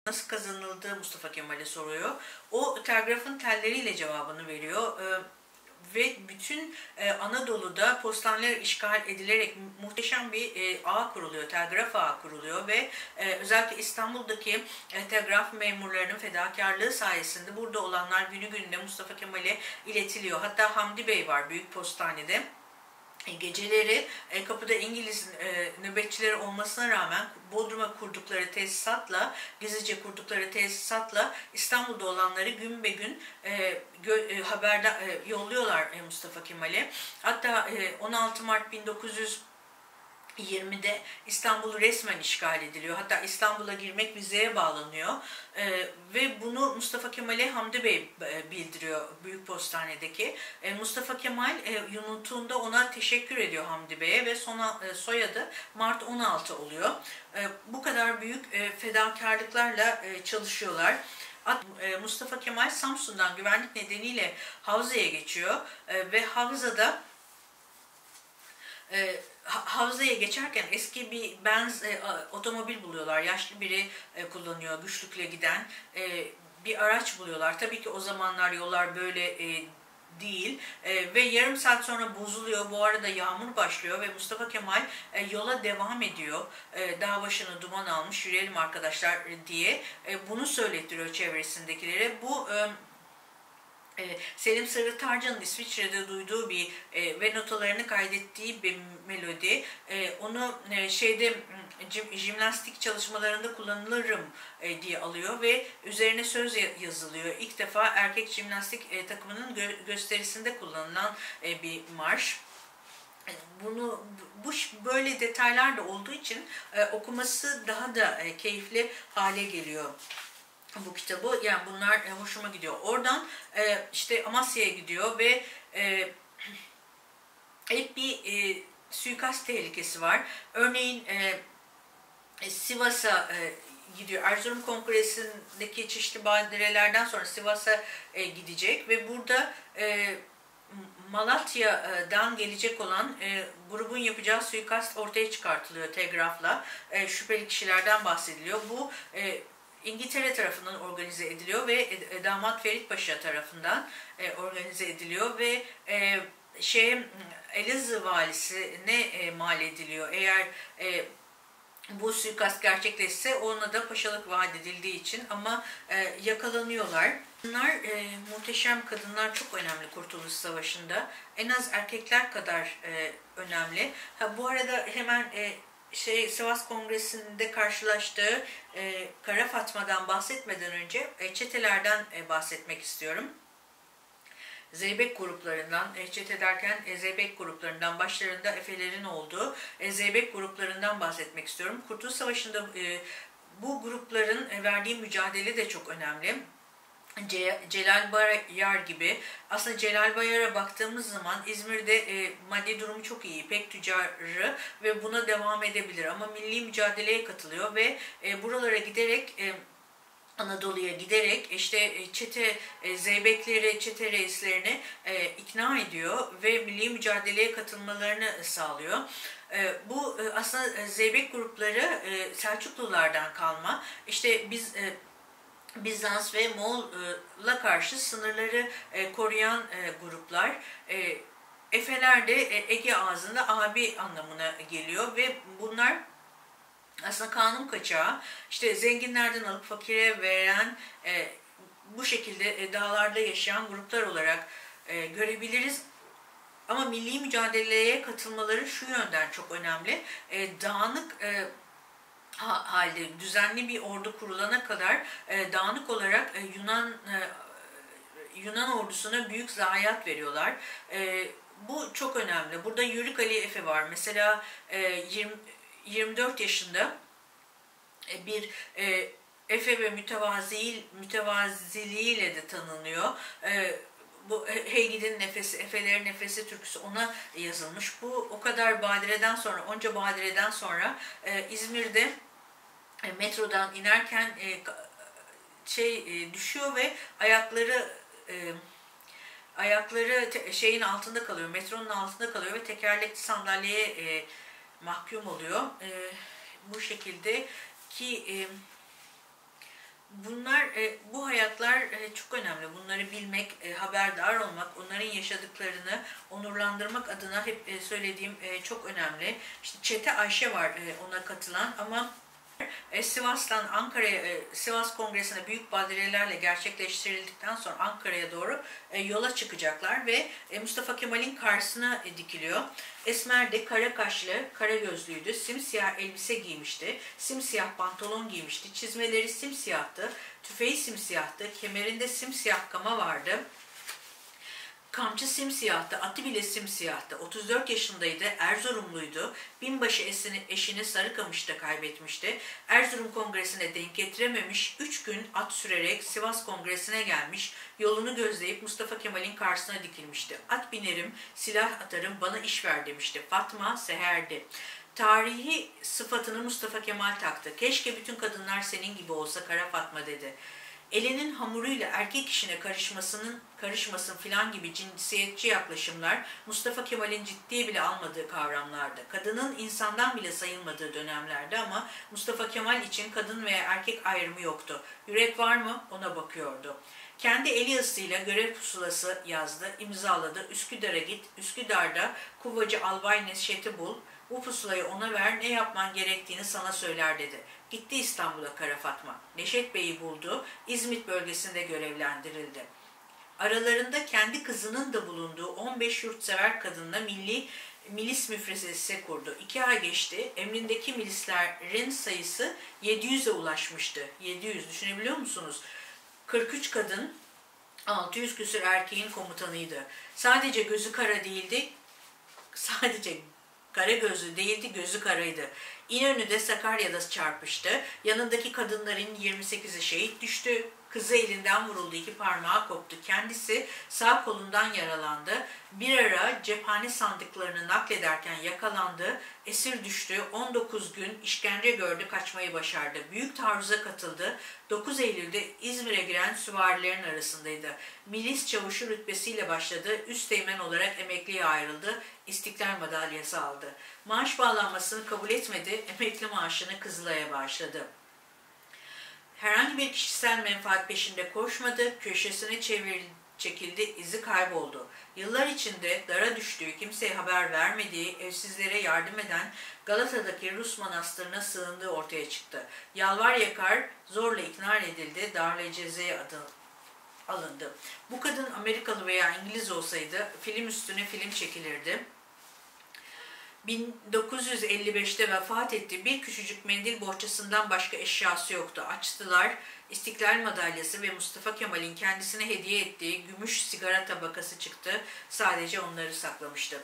nasıl kazanıldığı Mustafa Kemal'e soruyor. O telgrafın telleriyle cevabını veriyor. Ve bütün Anadolu'da postaneler işgal edilerek muhteşem bir ağ kuruluyor, telgraf ağı kuruluyor ve özellikle İstanbul'daki telgraf memurlarının fedakarlığı sayesinde burada olanlar günü gününe Mustafa Kemal'e iletiliyor. Hatta Hamdi Bey var büyük postanede. Geceleri kapıda İngiliz nöbetçileri olmasına rağmen Bodrum'a kurdukları tesisatla, gizlice kurdukları tesisatla İstanbul'da olanları gün be gün haberler yolluyorlar Mustafa Kemal'e. Hatta 16 Mart 1920'de İstanbul resmen işgal ediliyor. Hatta İstanbul'a girmek vizeye bağlanıyor. Ve bunu Mustafa Kemal'e Hamdi Bey bildiriyor Büyük Postane'deki. Mustafa Kemal yunuttuğunda ona teşekkür ediyor Hamdi Bey'e ve soyadı Mart 16 oluyor. Bu kadar büyük fedakarlıklarla çalışıyorlar. Mustafa Kemal Samsun'dan güvenlik nedeniyle Havza'ya geçiyor ve Havza'ya geçerken eski bir Benz otomobil buluyorlar. Yaşlı biri kullanıyor, güçlükle giden bir araç buluyorlar. Tabii ki o zamanlar yollar böyle değil ve yarım saat sonra bozuluyor. Bu arada yağmur başlıyor ve Mustafa Kemal yola devam ediyor. Dağ başını duman almış, yürüyelim arkadaşlar diye bunu söylettiriyor çevresindekilere. Bu Selim Sarıtarcan'ın İsviçre'de duyduğu bir ve notalarını kaydettiği bir melodi. Onu jimnastik çalışmalarında kullanılırım diye alıyor ve üzerine söz yazılıyor. İlk defa erkek jimnastik takımının gösterisinde kullanılan bir marş. Bu böyle detaylar da olduğu için okuması daha da keyifli hale geliyor bu kitabı. Yani bunlar hoşuma gidiyor. Oradan işte Amasya'ya gidiyor ve hep bir suikast tehlikesi var. Örneğin Sivas'a gidiyor. Erzurum Kongresi'ndeki çeşitli badirelerden sonra Sivas'a gidecek ve burada Malatya'dan gelecek olan grubun yapacağı suikast ortaya çıkartılıyor telgrafla. Şüpheli kişilerden bahsediliyor. Bu İngiltere tarafından organize ediliyor ve damat Ferit Paşa tarafından organize ediliyor ve Elazığ valisine mal ediliyor. Eğer bu suikast gerçekleşse ona da paşalık vaat edildiği için ama yakalanıyorlar. Bunlar muhteşem kadınlar, çok önemli Kurtuluş Savaşı'nda. En az erkekler kadar önemli. Bu arada hemen Sivas Kongresi'nde karşılaştığı Kara Fatma'dan bahsetmeden önce çetelerden bahsetmek istiyorum. Zeybek gruplarından, çete derken Zeybek gruplarından, başlarında Efelerin olduğu Zeybek gruplarından bahsetmek istiyorum. Kurtuluş Savaşı'nda bu grupların verdiği mücadele de çok önemli. Celal Bayar gibi. Aslında Celal Bayar'a baktığımız zaman İzmir'de maddi durumu çok iyi, İpek tüccarı ve buna devam edebilir. Ama milli mücadeleye katılıyor ve buralara giderek Anadolu'ya giderek işte zeybekleri, çete reislerini ikna ediyor ve milli mücadeleye katılmalarını sağlıyor. Bu aslında zeybek grupları Selçuklulardan kalma. İşte Bizans ve Moğol'a karşı sınırları koruyan gruplar. Efeler de Ege ağzında abi anlamına geliyor ve bunlar aslında kanun kaçağı, işte zenginlerden alıp fakire veren, bu şekilde dağlarda yaşayan gruplar olarak görebiliriz. Ama milli mücadeleye katılmaları şu yönden çok önemli. Dağınık halde düzenli bir ordu kurulana kadar dağınık olarak Yunan ordusuna büyük zayiat veriyorlar. Bu çok önemli. Burada Yörük Ali Efe var. Mesela 24 yaşında bir Efe ve mütevaziliğiyle de tanınıyor. Bu Heygid'in nefesi, Efelerin nefesi türküsü ona yazılmış. Bu o kadar badireden sonra, onca badireden sonra İzmir'de metrodan inerken düşüyor ve ayakları şeyin altında kalıyor, metronun altında kalıyor ve tekerlekli sandalyeye mahkum oluyor. Bu şekilde ki bu hayatlar çok önemli. Bunları bilmek, haberdar olmak, onların yaşadıklarını onurlandırmak adına hep söylediğim çok önemli. İşte Çete Ayşe var ona katılan ama Sivas'tan Ankara'ya, Sivas Kongresi'ne büyük badirelerle gerçekleştirildikten sonra Ankara'ya doğru yola çıkacaklar ve Mustafa Kemal'in karşısına dikiliyor. Esmer de kara kaşlı, kara gözlüydü, simsiyah elbise giymişti, simsiyah pantolon giymişti, çizmeleri simsiyahtı, tüfeği simsiyahtı, kemerinde simsiyah kama vardı. Kamçı simsiyahtı, atı bile simsiyahtı. 34 yaşındaydı, Erzurumluydu. Binbaşı eşini Sarıkamış'ta kaybetmişti. Erzurum Kongresi'ne denk getirememiş, 3 gün at sürerek Sivas Kongresi'ne gelmiş, yolunu gözleyip Mustafa Kemal'in karşısına dikilmişti. At binerim, silah atarım, bana iş ver demişti. Fatma Seher'di. Tarihi sıfatını Mustafa Kemal taktı. Keşke bütün kadınlar senin gibi olsa Kara Fatma dedi. Elinin hamuruyla erkek işine karışmasın filan gibi cinsiyetçi yaklaşımlar Mustafa Kemal'in ciddiye bile almadığı kavramlardı. Kadının insandan bile sayılmadığı dönemlerde ama Mustafa Kemal için kadın veya erkek ayrımı yoktu. Yürek var mı? Ona bakıyordu. Kendi eli yazısıyla görev pusulası yazdı, imzaladı. Üsküdar'a git, Üsküdar'da Kuvvacı Albay Neşet'i bul, bu pusulayı ona ver, ne yapman gerektiğini sana söyler dedi. Gitti İstanbul'a Kara Fatma. Neşet Bey'i buldu, İzmit bölgesinde görevlendirildi. Aralarında kendi kızının da bulunduğu 15 yurtsever kadınla milis müfrezesi kurdu. 2 ay geçti, emrindeki milislerin sayısı 700'e ulaşmıştı. 700, düşünebiliyor musunuz? 43 kadın, 600 küsur erkeğin komutanıydı. Sadece gözü kara değildi, sadece kara gözlü değildi, gözü karaydı. İnönü'de Sakarya'da çarpıştı. Yanındaki kadınların 28'i şehit düştü. Kızı elinden vuruldu, 2 parmağı koptu. Kendisi sağ kolundan yaralandı. Bir ara cephane sandıklarını naklederken yakalandı. Esir düştü. 19 gün işkence gördü, kaçmayı başardı. Büyük taarruza katıldı. 9 Eylül'de İzmir'e giren süvarilerin arasındaydı. Milis çavuşu rütbesiyle başladı. Üsteğmen olarak emekliye ayrıldı. İstiklal madalyası aldı. Maaş bağlanmasını kabul etmedi. Emekli maaşını Kızılay'a bağışladı. Herhangi bir kişisel menfaat peşinde koşmadı, köşesine çekildi, izi kayboldu. Yıllar içinde dara düştüğü, kimseye haber vermediği, evsizlere yardım eden Galata'daki Rus manastırına sığındığı ortaya çıktı. Yalvar yakar, zorla ikna edildi, darla cezaya alındı. Bu kadın Amerikalı veya İngiliz olsaydı film üstüne film çekilirdi. 1955'te vefat etti. Bir küçücük mendil bohçasından başka eşyası yoktu. Açtılar. İstiklal madalyası ve Mustafa Kemal'in kendisine hediye ettiği gümüş sigara tabakası çıktı. Sadece onları saklamıştı.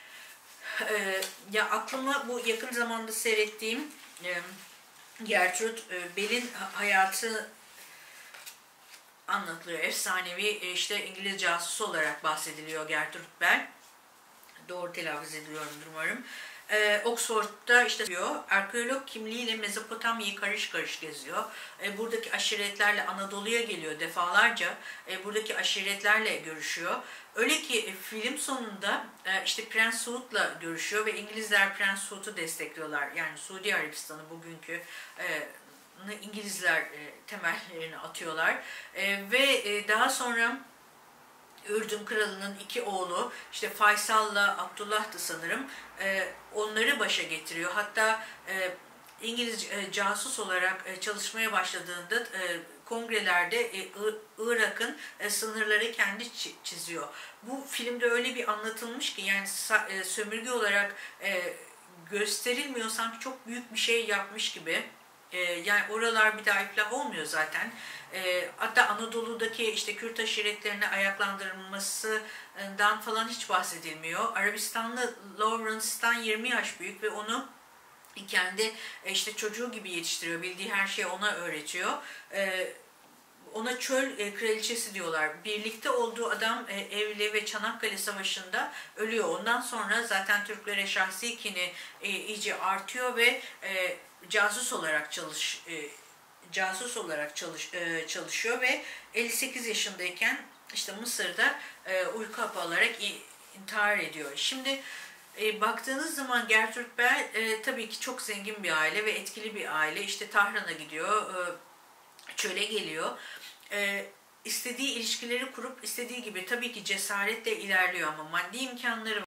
Ya aklıma bu yakın zamanda seyrettiğim Gertrude Bell'in hayatı anlatılıyor. Efsanevi işte İngiliz casusu olarak bahsediliyor Gertrude Bell. Doğru telaffuz ediyorumdur umarım. Oxford'da işte diyor, arkeolog kimliğiyle Mezopotamya'yı karış karış geziyor. Buradaki aşiretlerle Anadolu'ya geliyor defalarca. Buradaki aşiretlerle görüşüyor. Öyle ki film sonunda işte Prens Suud'la görüşüyor ve İngilizler Prens Suud'u destekliyorlar. Yani Suudi Arabistan'ı bugünkü İngilizler temellerini atıyorlar. Ve daha sonra Ürdün Kralı'nın 2 oğlu, işte Faysal'la Abdullah'tı sanırım, onları başa getiriyor. Hatta İngiliz casus olarak çalışmaya başladığında kongrelerde Irak'ın sınırları kendi çiziyor. Bu filmde öyle bir anlatılmış ki yani sömürge olarak gösterilmiyor, sanki çok büyük bir şey yapmış gibi. Yani oralar bir daha iflah olmuyor zaten. Hatta Anadolu'daki işte Kürt aşiretlerine ayaklandırılmasından falan hiç bahsedilmiyor. Arabistanlı Lawrence'dan 20 yaş büyük ve onu kendi işte çocuğu gibi yetiştiriyor. Bildiği her şeyi ona öğretiyor. Ona çöl kraliçesi diyorlar. Birlikte olduğu adam evli ve Çanakkale Savaşı'nda ölüyor. Ondan sonra zaten Türklere şahsi kini iyice artıyor ve casus olarak çalışıyor ve 58 yaşındayken işte Mısır'da uyku hapı alarak intihar ediyor. Şimdi baktığınız zaman Gertrude Bell tabii ki çok zengin bir aile ve etkili bir aile. İşte Tahran'a gidiyor, çöle geliyor. istediği ilişkileri kurup istediği gibi tabii ki cesaretle ilerliyor ama maddi imkanları